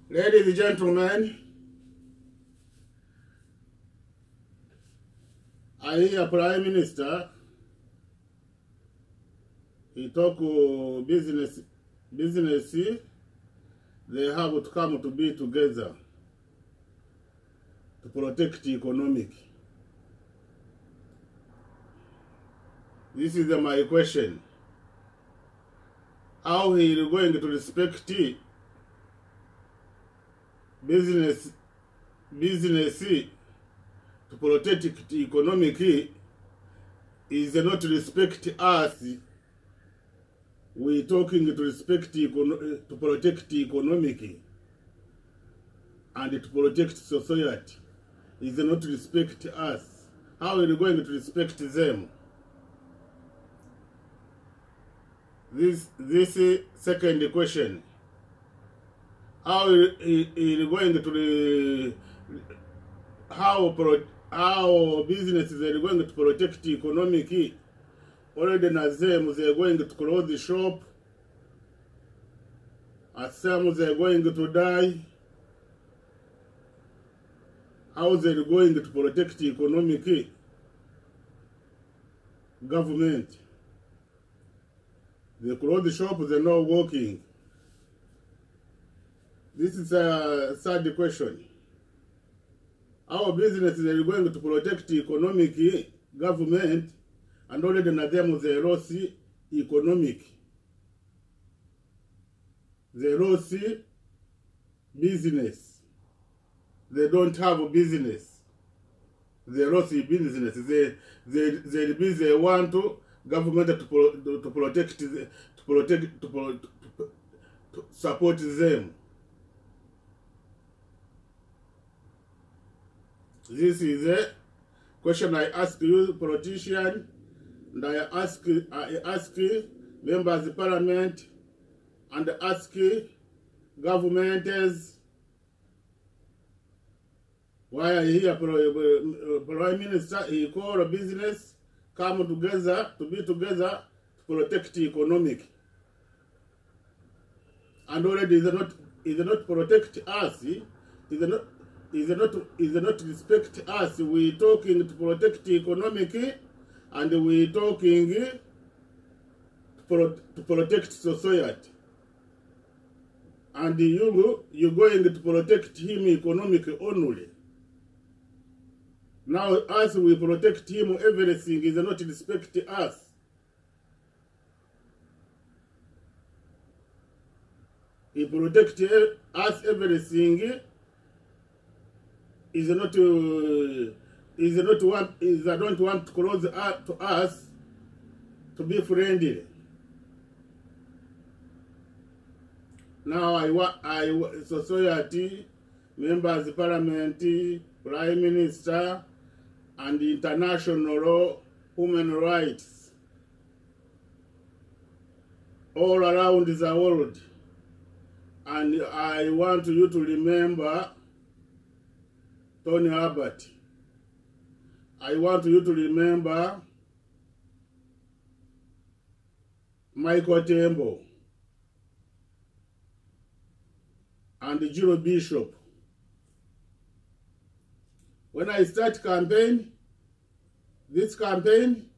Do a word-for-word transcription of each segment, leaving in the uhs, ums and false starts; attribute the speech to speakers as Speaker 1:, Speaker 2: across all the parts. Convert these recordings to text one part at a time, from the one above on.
Speaker 1: Ladies and gentlemen, I hear Prime Minister, he talk uh, business, business, they have to come to be together to protect the economic. This is uh, my question. How he is going to respect the business, business to protect the economic is not respect us. We talking to respect the to protect the economic and to protect society. Is not respect us. How are you going to respect them? This this is second question. How are you going to the how pro, how businesses are going to protect the economic? Already na them they are going to close the shop. As some they are going to die. How they are going to protect the economic? Government. They close the shop, they are not working. This is a third question. Our businesses are going to protect the economic government, and already na them they lost economic. They lost business. They don't have business. They lost business. They they they they want to government to to, to protect to protect to, to, to support them. This is a question I ask you, politician, and I ask I ask members of parliament, and ask governments. Why I hear Prime Minister he call a business come together to be together to protect the economic. And already is not is not protect us, is not is not is not respect us. We talking to protect the economic, and we talking to, pro, to protect society. And you you going to protect him economic only. Now as we protect him, everything is not respect us. He protect us everything. Is not uh, is not want is I don't want to close to us to be friendly. Now I want I society members, parliament, prime minister, and international human rights all around the world, and I want you to remember Tony Abbott. I want you to remember Michael Tembo and Jiro Bishop. When I start campaign, this campaign,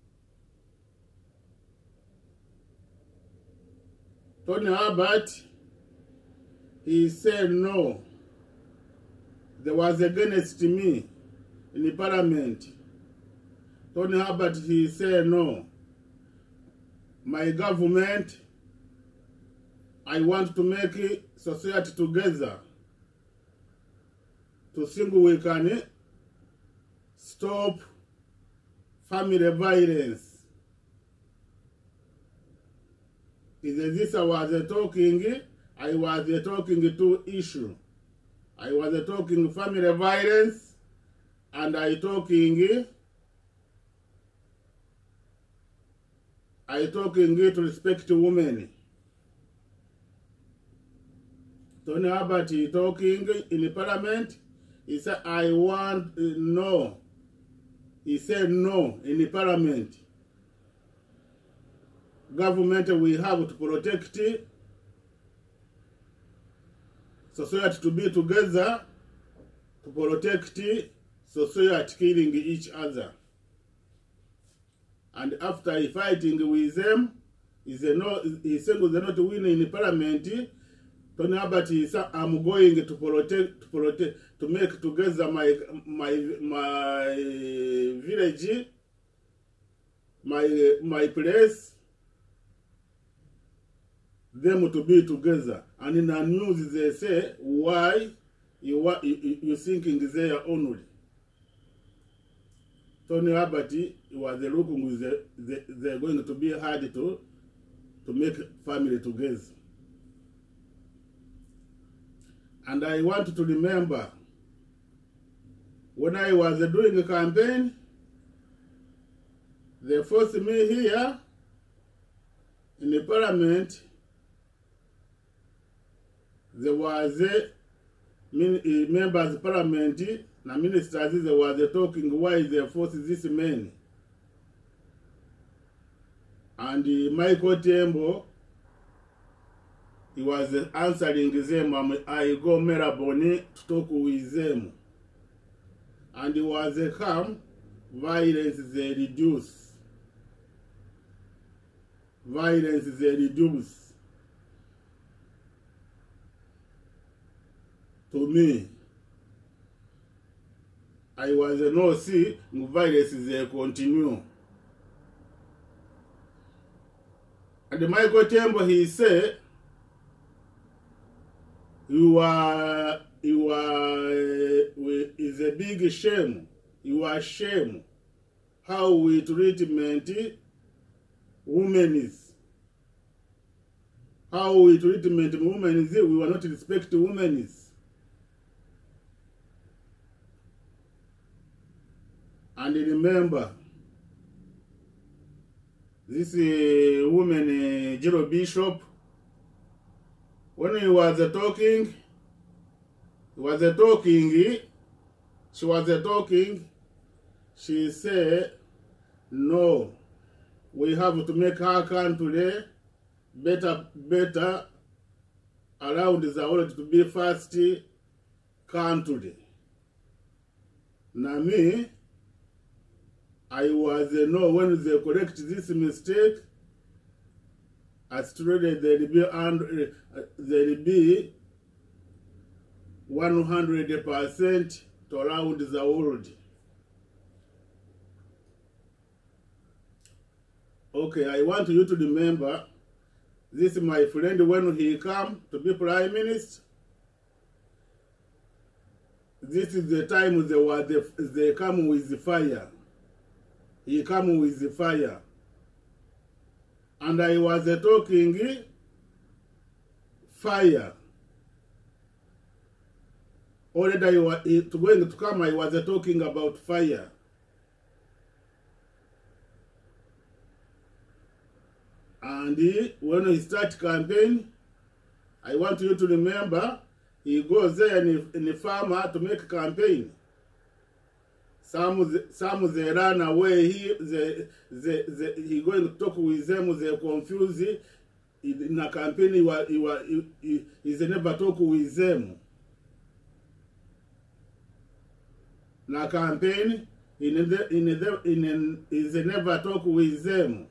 Speaker 1: Tony Abbott, he said no. There was against me in the parliament. Tony Abbott, he said no. My government, I want to make society together to think we can stop family violence. Is this I was talking, I was talking to issue. I was talking family violence, and I talking I talking to respect women. Tony Abbott talking in the parliament. He said I want uh, no. He said no in the parliament. Government we have to protect society to be together to protect society killing each other. And after he fighting with them, he said no, he said they're not winning in parliament. Tony Abbott is, I'm going to protect, to protect, to make together my my my village, my my place, them to be together. And in the news they say, why you you you thinking there only? Tony Abbott was looking with the, the, they're going to be hard to to make family together. And I want to remember when I was doing a campaign, they forced me here in the parliament. There was a members of parliament and ministers, they were talking why they forced this man. And uh, Michael Tembo, he was answering them, I go Melbourne to talk with them. And it was a calm, violence they reduce. Violence they reduce. To me, I was no see, violence they continue. And Michael Tembo, he said, you are, you are, is a big shame. You are shame how we treatment women is. How we treatment women is, we will not respect women is. And remember, this uh, woman, uh, Jero Bishop, when he was uh, talking, he was uh, talking, she was uh, talking, she said, no, we have to make our country better, better, around the world to be first country. Now me, I was uh, no, when they correct this mistake, I stated there will be under, uh, there will be one hundred percent to around the world. Okay, I want you to remember this is my friend when he come to be prime minister. This is the time they were the, they come with the fire. He come with the fire. And I was uh, talking fire. Already I was uh, going to come, I was uh, talking about fire. And he, when he start campaign, I want you to remember, he goes there in the, in the farmer to make campaign. Some, some they run away. He, they, they, they, he going to talk with them. They confused. In a campaign, he was, he was, he, he, he never talk with them. In a campaign, in the, in the, in he never talk with them.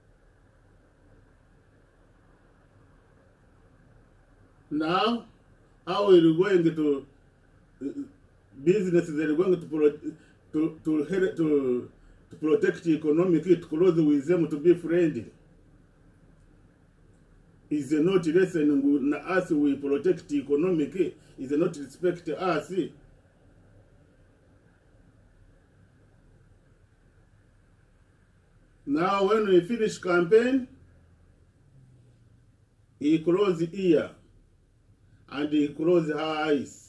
Speaker 1: Now, how are you going to uh, business? They're going to pro, to to to to protect economic, to close with them, to be friendly. Is not listening us? We protect economic. Is not respect us. Now, when we finish campaign, he close the ear. And he closed her eyes.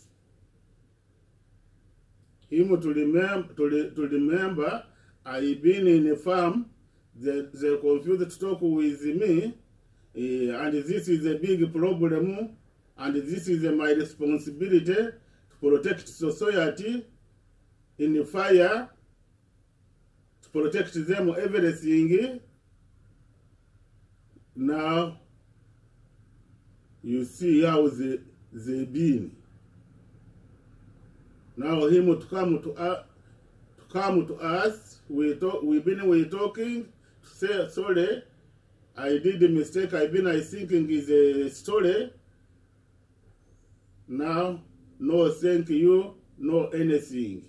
Speaker 1: Him to remember, to, re, to remember, I been in a farm. They, they confused to talk with me, uh, and this is a big problem. And this is uh, my responsibility to protect society in the fire, to protect them everything. Now. You see how they, they been. Now him to come to us, to come to us, we talk, we been we talking, to say sorry, I did a mistake. I been I thinking is a story. Now, no thank you, no anything.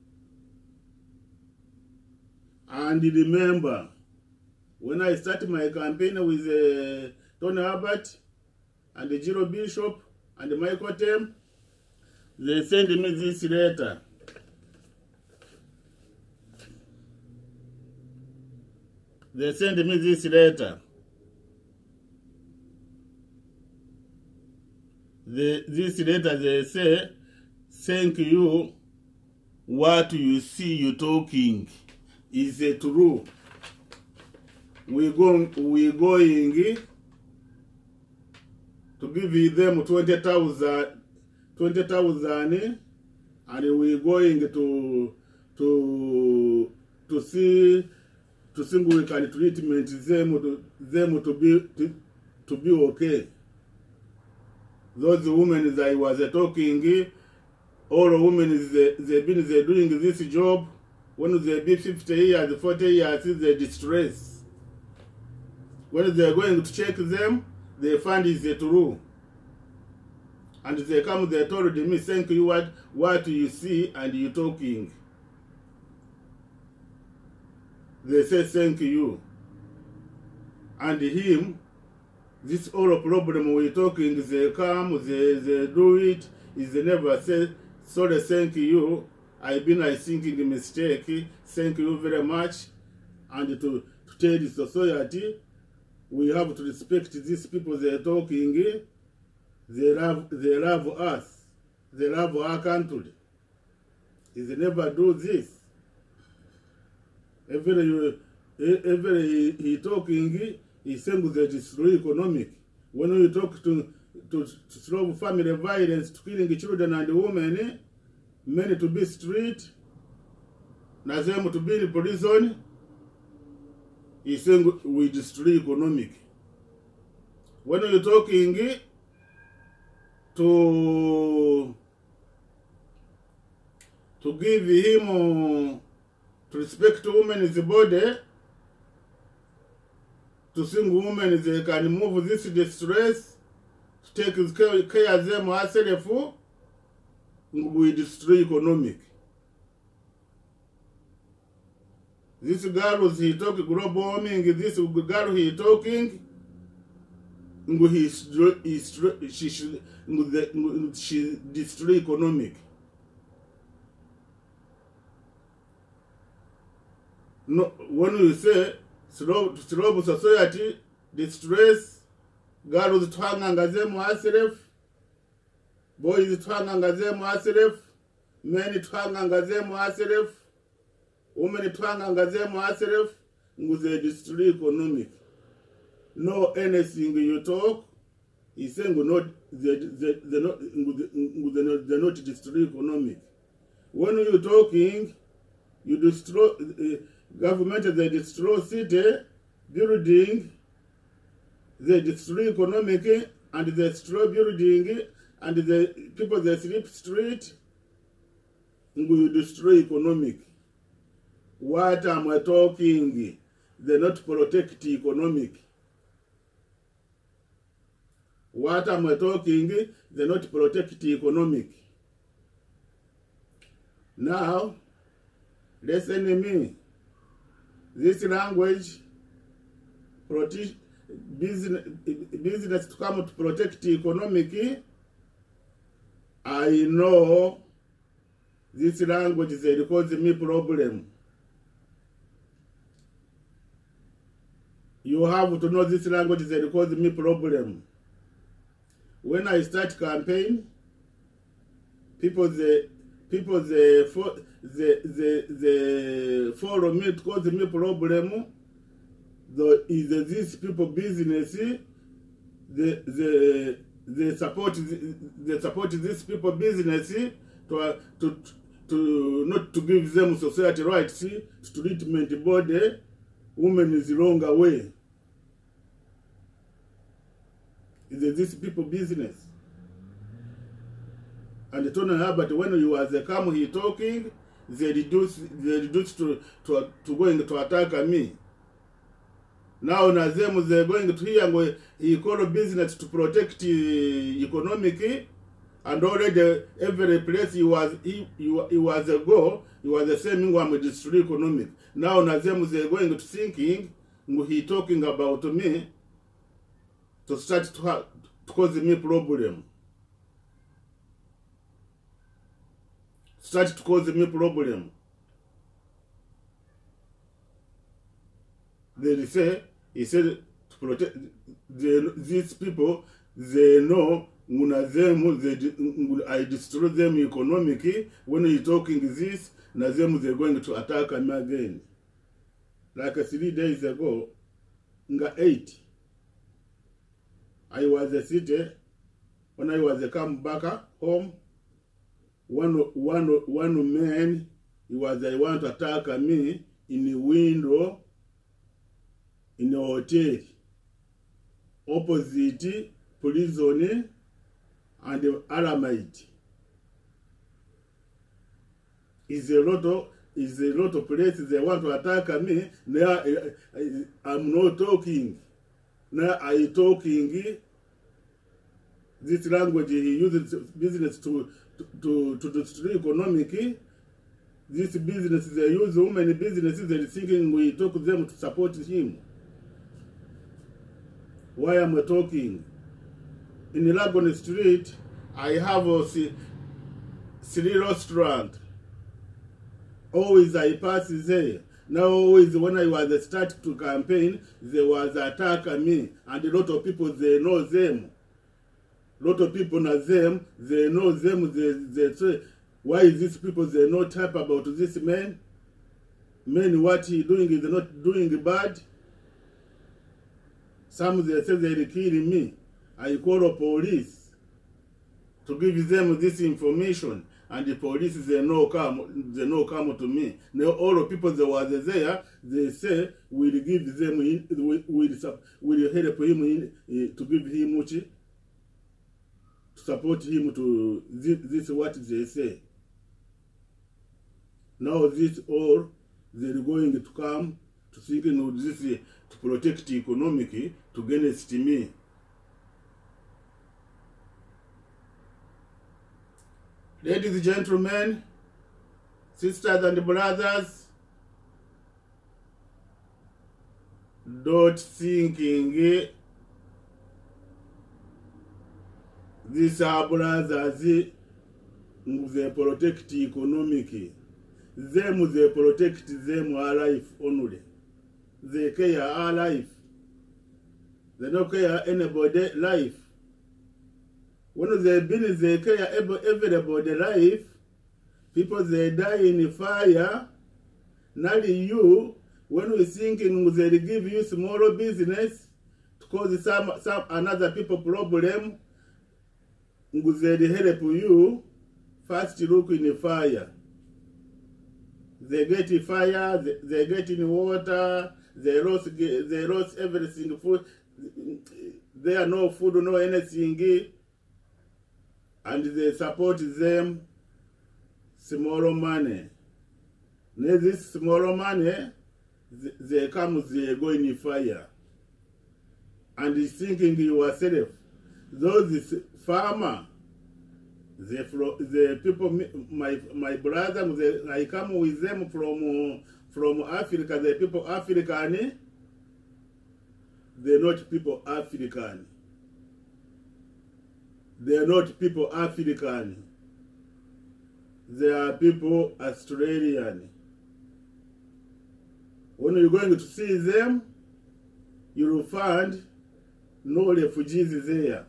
Speaker 1: And remember, when I started my campaign with uh, Tony Abbott and the Jiro Bishop and Michael Tem, they sent me this letter. They sent me this letter. The, this letter, they say, thank you, what you see you talking is uh, true. We going, we going to give them twenty thousand, twenty thousand, and we going to to to see to see we can treatment them to them to be to, to be okay. Those women that I was uh, talking, all women is uh, they been they doing this job. When they be fifty years, forty years, they distress. When they are going to check them, they find is the true. And they come, they told me, thank you, what, what you see and you talking. They say, thank you. And him, this all problem we talking, they come, they, they do it, is they never say, sorry, thank you. I've been, I thinking a mistake. Thank you very much. And to, to tell the society, we have to respect these people they are talking. They love, they love us. They love our country. They never do this. Every, every he, he talking, he saying they destroy economic. When we talk to, to, to stop family violence, to killing children and women, many to be street, na them to be in prison, he's saying we destroy economic. When you're talking to to give him to respect women's body, to sing women they can move this distress, to take care, care of them herself, we destroy economic. This girl he talking global warming, this girl he talking, he she she destroy economic. No, when you say slow slow society distress, girls twanga them herself, boys twanga them herself, men twanga them herself, women twanga them herself, they destroy economic. No anything you talk, he's saying not they they they not they not they not destroy economic. When you talking, you destroy uh, government. They destroy city building. They destroy economic and they destroy building and the people they sleep street. You destroy economic. What am I talking? They not protect economic. What am I talking? They not protect economic. Now, listen to me. This language, business, business to come to protect economic. I know this language is causing me problem. You have to know this language is causing me problem. When I start campaign, people they people they for they they they follow me to cause me problem. The is this people business they they they support they support this people business to to to not to give them society rights to treatment body. Women is the wrong way. Is this people business? And Tony Herbert, when he was uh, come he talking, they reduced, they reduced to, to, to going to attack me. Now Nazem, they're going to here and he called business to protect uh, economic, and already every place he was he, he, he was a go, he was the same one with destroy economic. Now Nazem, they're going to thinking, he talking about me to start to, have, to cause me problem. Start to cause me problem. They say, he said, to protect they, these people, they know them, they, I destroy them economically. When he talking this, Nazem, they're going to attack me again. Like uh, three days ago, nga eight, I was a city, when I was a come back home, one, one, one man, he was, I want to attack me in the window, in a hotel, opposite prison and the Aramite. Is a lot of is a lot of places they want to attack me. Now I'm not talking. Now I talking. This language he uses business to to to destroy economic. This business they use so many businesses they're thinking we talk to them to support him. Why am I talking? In the Lagon Street, I have a three restaurant. Always I pass there. Now always when I was start to campaign, there was attack on me. And a lot of people, they know them. A lot of people know them. They know them. They, they say, why is these people, they not happy about this man? Man, what he doing is not doing bad. Some they say they're killing me. I call the police to give them this information. And the police, they know come, they know come to me. Now all the people that were there, they say we'll give them, we'll, we'll, we'll help him in, uh, to give him much, to support him to this, this what they say. Now this all they're going to come to thinking of this uh, to protect the economic to against me. Ladies and gentlemen, sisters and brothers, don't thinking these are brothers, they protect economic. Them, they protect them our life only. They care our life. They don't care anybody life. When they build, they care everybody life. People, they die in fire. Not you. When we thinking they give you small business to cause some, some another people problem, they help you. First look in the fire. They get in fire. They, they get in water. They lost. They lost everything. Food. There are no food, no anything. And they support them small money. Now this small money, they come, they go in the fire. And thinking yourself, those farmer, they, the people, my my brother, they, I come with them from from Africa. The people African, they're not people African. They are not people African. They are people Australian. When you're going to see them, you will find no refugees there.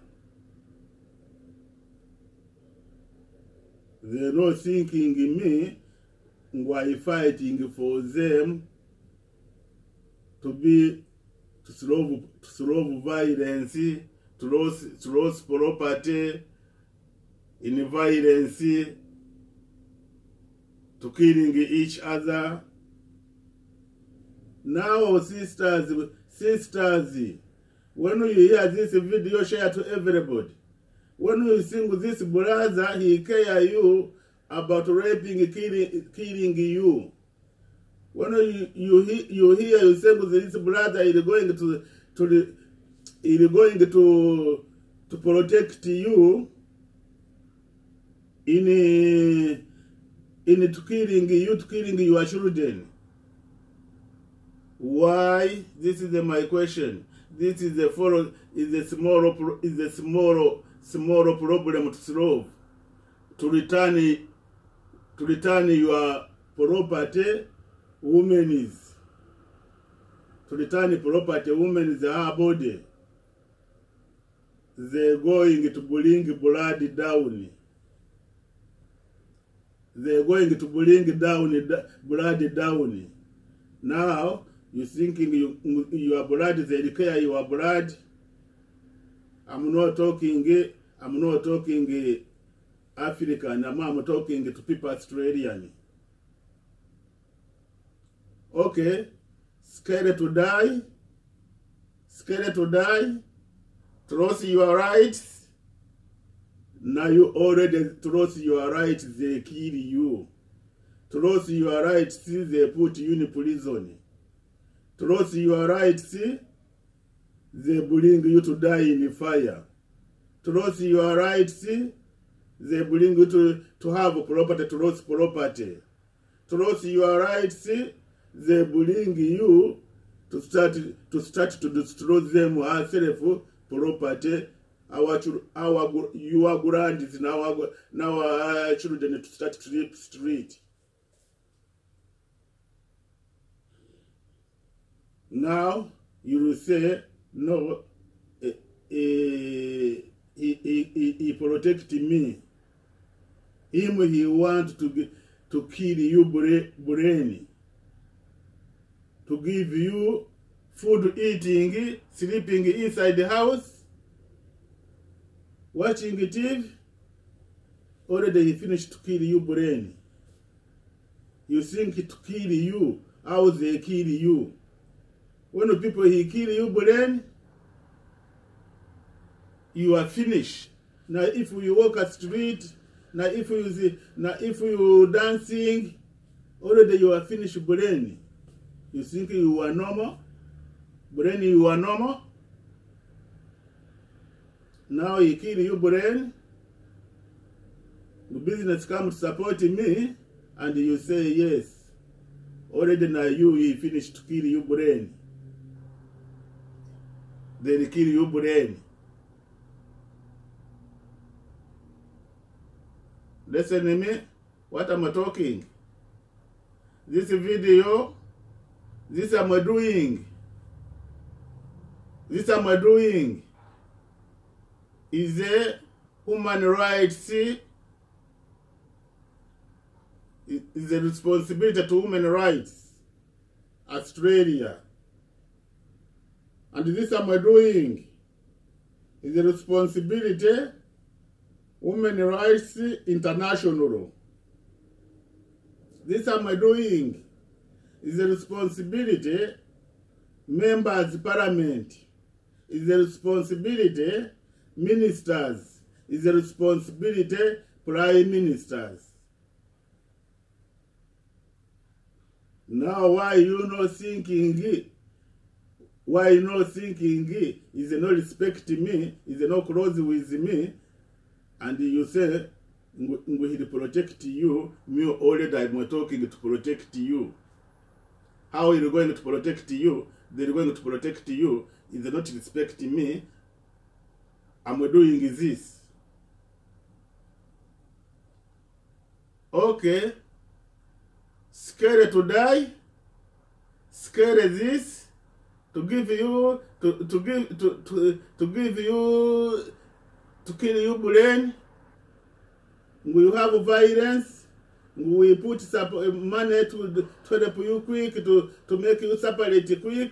Speaker 1: They're not thinking in me, why fighting for them to be, to solve, to solve violence, to lose, to lose property, in violence, to killing each other. Now, sisters, sisters, when you hear this video, share to everybody. When you think this brother, he care you about raping, killing, killing you. When you you, you hear you say this brother is going to to the is going to to protect you in a, in to killing you, to killing your children. Why? This is the, my question. This is the follow is the small is the small small problem to solve. To return to return your property, women is to return property, women is her body. They're going to bring blood down. They're going to bring down blood down. Now you thinking you your blood, they care your blood. I'm not talking. I'm not talking African. I'm talking to people Australian. Okay, scared to die. Scared to die. Trust your rights. Now you already trust your rights. They kill you. Trust your rights. They put you in prison. Trust your rights. They bring you to die in fire. Trust your rights. They bring you to, to have property, to lose property. Trust your rights. They bring you to start to start to destroy them ourselves property. Our our your grands now our now our children to start to sleep street. Now you will say no. Eh, eh, he he he protect me. Him he want to to kill you brain. To give you food, eating, sleeping inside the house, watching T V. Already he finished to kill you brain. You think to kill you, how they kill you? When the people he kill you brain, you are finished. Now if you walk a street, now if you see, now if you dancing, already you are finished brain. You think you are normal? Brain, you are normal? Now he kill you brain. The business come to support me, and you say yes. Already now you he finished to kill you brain. They kill you brain. Listen to me. What am I talking? This video. This am I doing. This am I doing. Is a human rights. Is a responsibility to human rights. Australia. And this am I doing. Is a responsibility. Human rights international. This am I doing. Is a responsibility, members parliament, is a responsibility, ministers, is a responsibility, prime ministers. Now why you not thinking, why you not thinking, is not respect me, is not close with me, and you say, we will protect you, me already I'm talking to protect you. How are you going to protect you? They're going to protect you. If they're not respecting me, I'm doing this. Okay. Scared to die. Scared this. To give you, to, to give, to, to, to give you, to kill you brain. We have violence. We put money to, to help you quick, to, to make you separate quick.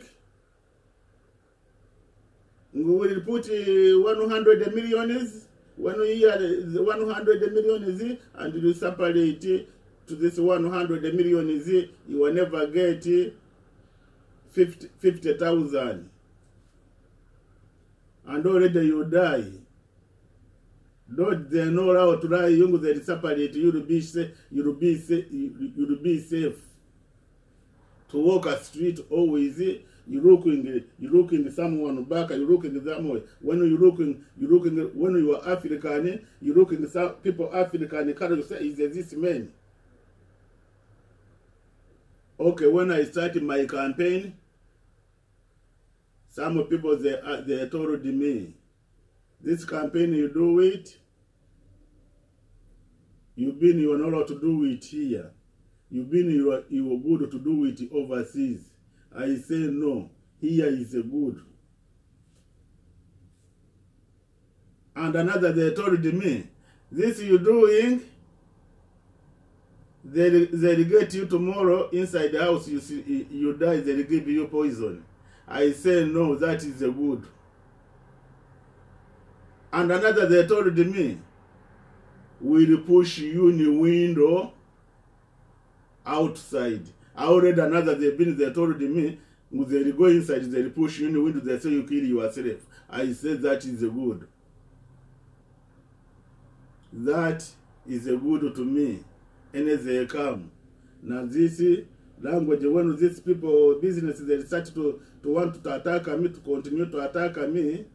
Speaker 1: We will put one hundred millions, one year, one hundred millions, and you separate to this one hundred millions, you will never get fifty thousand. And already you die. Don't they know how to lie? Young they separate. You'll be safe. You'll be safe. You'll be safe. To walk a street always. You looking. You looking someone back. You looking somewhere. When you looking. You looking. When you are African. You looking some people African. You can't say is this man. Okay, when I started my campaign, some people they they told me, this campaign you do it, you've been you are not allowed to do it here. You've been you are you are good to do it overseas. I say no, here is a good. And another they told me, this you doing, they they get you tomorrow inside the house. You see you die. They give you poison. I say no, that is a good. And another they told me, will push you in the window outside. I already another they've been they told me, they go inside. They push you in the window. They say you kill yourself. I say that is a good. That is a good to me. And as they come. Now this language, when these people, businesses, they start to, to want to attack me, to continue to attack me,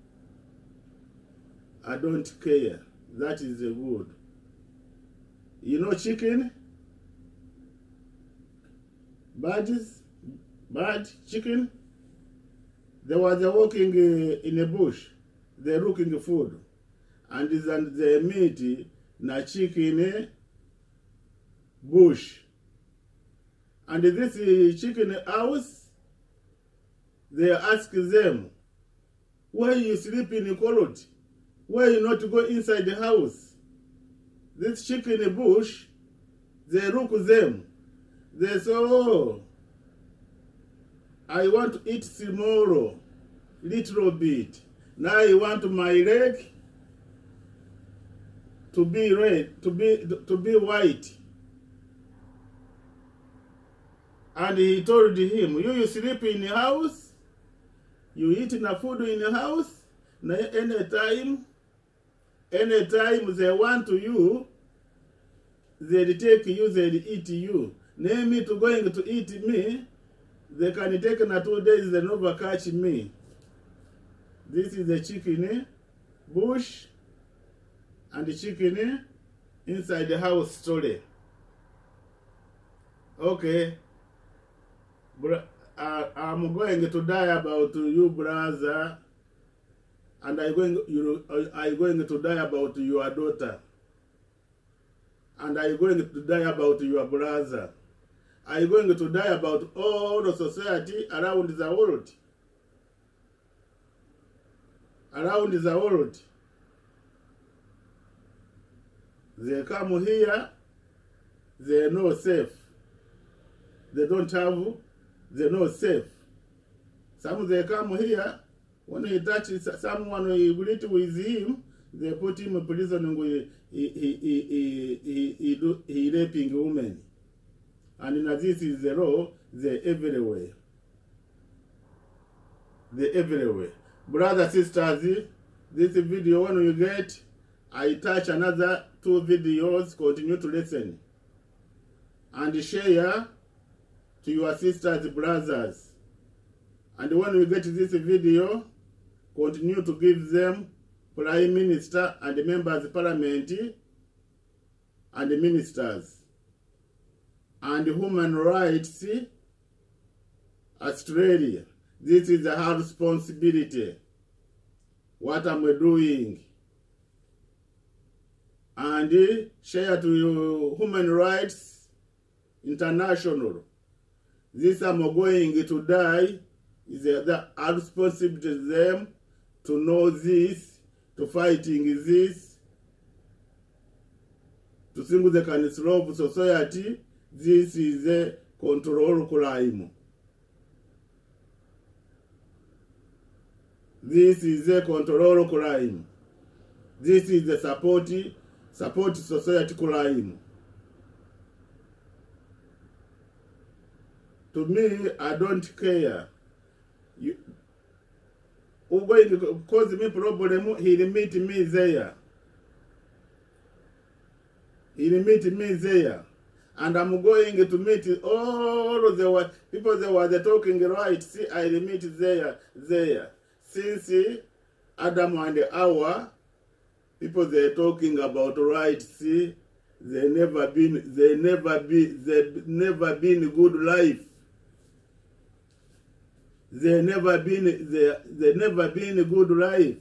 Speaker 1: I don't care. That is a good. You know chicken? Birds? Bird? Chicken? They were walking uh, in a bush. They're looking for food. And they meet na chicken, eh? Bush. And this chicken house, they ask them, why you sleep in the cold? Why you not go inside the house? This chicken bush, they look them. They say, oh, I want to eat tomorrow, little bit. Now I want my leg to be red, to be to be white. And he told him, you, you sleep in the house, you eat the food in the house, anytime, anytime they want to you, they take you, they eat you. Name me to going to eat me, they can take na two days, they never catch me. This is the chicken bush and the chicken inside the house story. Okay. Uh, I'm going to die about you, brother, and I'm going, you, I'm going to die about your daughter, and I'm going to die about your brother. I'm going to die about all the society around the world. Around the world. They come here, they're not safe. They don't have, they're not safe. Some they come here, when he touches someone, he relate with him, they put him in prison with he, he, he, he, he, he, do, he raping women. And in this is the law, they're everywhere. They're everywhere. Brothers, sisters, this video, when you get, I touch another two videos, continue to listen. And share to your sisters, brothers. And when you get this video, continue to give them Prime Minister and the members of Parliament and the ministers. And human rights, Australia. This is our responsibility. What am I doing? And share to you Human Rights International. This I'm going to die. Is that our responsibility to them to know this, to fighting this, to think they can solve society. This is a control crime. This is a control crime. This is the support, support society crime. To me, I don't care. You, who going to cause me problem, he'll meet me there. He'll meet me there. And I'm going to meet all of the people that were talking right. See, I'll meet there, there. Since Adam and Hawa, people they're talking about right, see, they never been, they never be, they never been a good life. They never been, they, they never been a good life.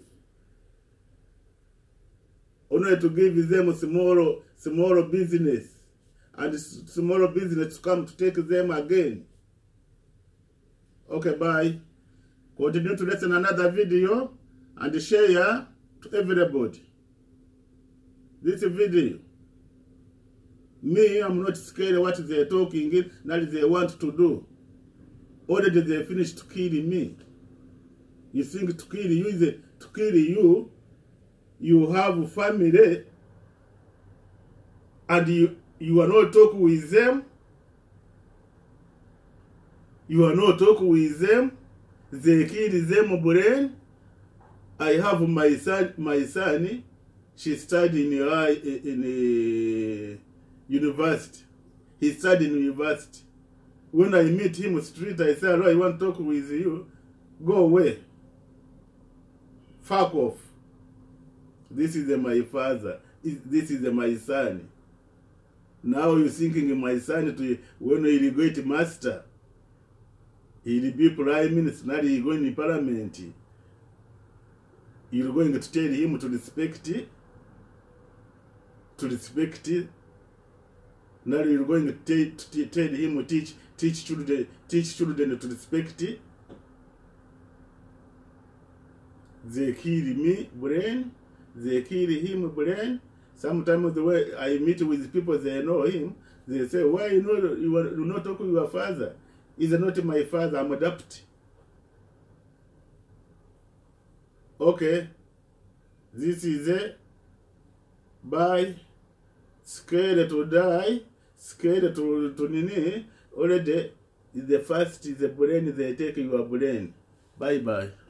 Speaker 1: Only to give them small, small business, and small business to come to take them again. Okay, bye. Continue to listen another video and share to everybody. This video. Me, I'm not scared of what they're talking in, that they want to do. Already they finished killing me. You think to kill you is to kill you, you have family, and you, you are not talking with them. You are not talking with them. They kill them brain. I have my son, my son, she studied in, uh, in a university. He studied in university. When I meet him on the street, I say, "Hello, I want to talk with you." Go away. Fuck off. This is my father. This is my son. Now you're thinking my son to when he'll get master. He'll be prime minister. Now he'll go in parliament. You're going to tell him to respect it. To respect it. Now you're going to tell him to teach teach children teach children to respect it. They kill me brain. They kill him brain. Sometimes the way I meet with people, they know him. They say, "Why you know you are not talking to your father? He's not my father. I'm adopted." Okay, this is it. Bye. Scared to die, scared to to nini. Already, the first is the brain. They take your brain. Bye bye.